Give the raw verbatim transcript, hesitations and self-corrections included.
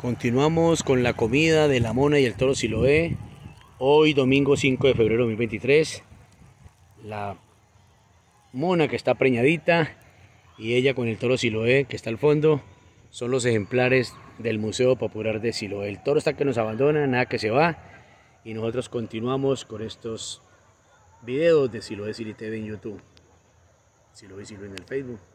Continuamos con la comida de la mona y el toro Siloé. Hoy domingo cinco de febrero de dos mil veintitrés. La mona que está preñadita y ella con el toro Siloé que está al fondo son los ejemplares del Museo Popular de Siloé. El toro está que nos abandona, nada que se va, y nosotros continuamos con estos videos de Siloé City T V en YouTube, Siloé Siloé en el Facebook.